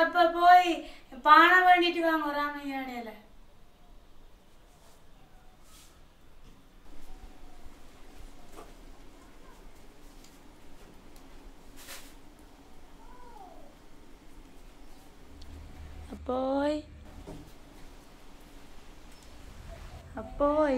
அப்ப போய் பானை வேண்டிட்டு வாங்க ராமையா இடையில. அப்போய் அப்போய்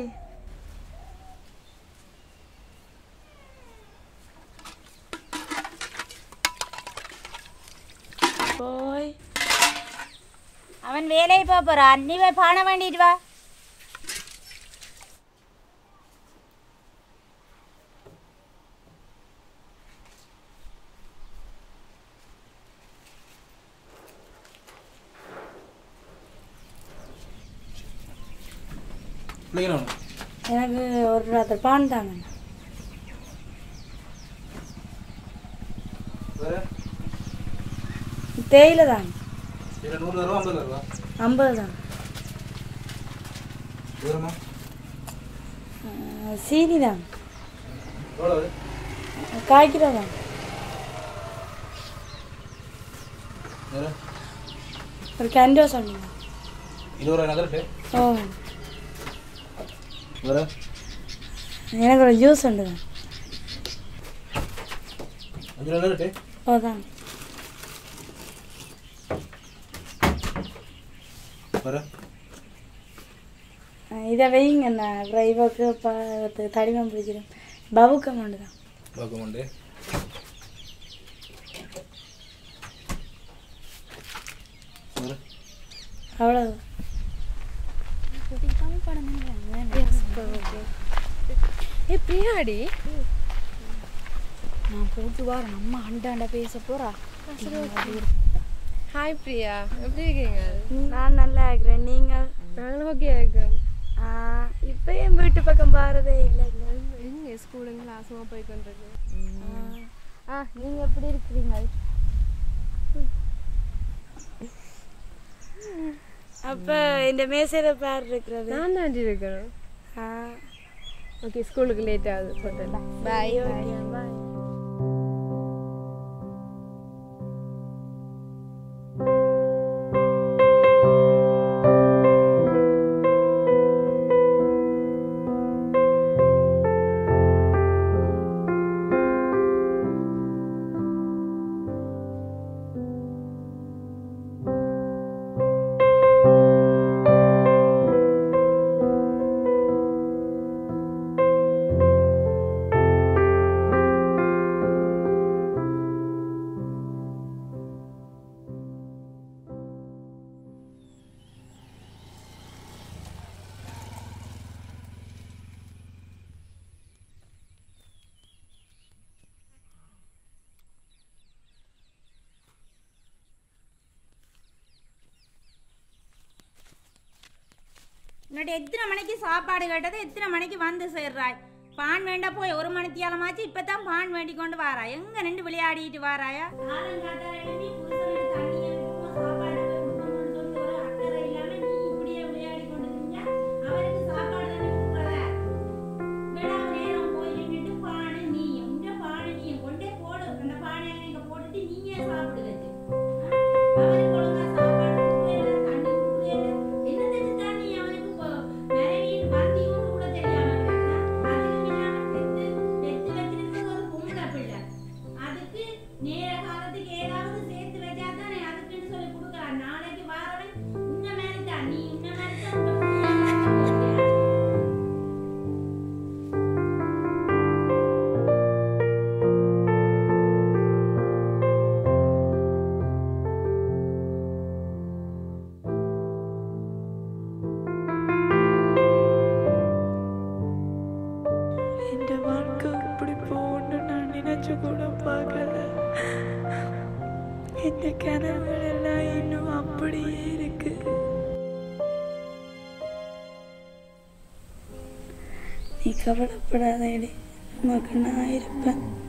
போய் அவன் வேலையை போறான். நீ போய் பானை வேண்டிட்டு வா. எனக்கு ஒரு ராத்திரி பான் தாங்க. தேயிலை தாங்க. 50 தான். சீனி தான். காய்க்கிற தான். ஒரு கண்டோ சொன்னீங்க. ஓ எனக்கு ஒரு ஜூஸ் உண்டு தான். ஓ தான். இதை வைங்கண்ணா. அப்புறம் இவக்கு தடிமம் பிடிச்சிடும். பவுக்க மாண்டு தான். அவ்வளோ பிரியாடி நான் போட்டு வரேன். அம்மா அண்டாண்டா பேச போறா. ஹாய் பிரியா, எப்படி இருக்கீங்க? நான் நல்லா இருக்கிறேன். நீங்கள்? நாங்களும் ஓகே இருக்கோம். இப்போ என் வீட்டு பக்கம் பாரதே இல்லை. எங்க ஸ்கூலுங்க கிளாஸுமா போய் கொண்டிருக்கு. நீங்க எப்படி இருக்கிறீங்க? அப்ப இந்த மேசையில பேர் இருக்கிறது நான் தாண்டி இருக்கிறேன். ஓகே, ஸ்கூலுக்கு லேட் ஆகுது. போட்டேன். பாய். பாய். முன்னாடி எத்தனை மணிக்கு சாப்பாடு கேட்டது, எத்தனை மணிக்கு வந்து சேர்றாய்? பான் வேண்டா போய் 1 மணித்தியாலமாச்சு. இப்பதான் பான் வேண்டி கொண்டு வாரா. எங்க நின்று விளையாடிட்டு வாராயா? இந்த கனவுகள் எல்லாம் இன்னும் அப்படியே இருக்கு. நீ கவலைப்படாதே, உனக்கு நான் இருப்பேன்.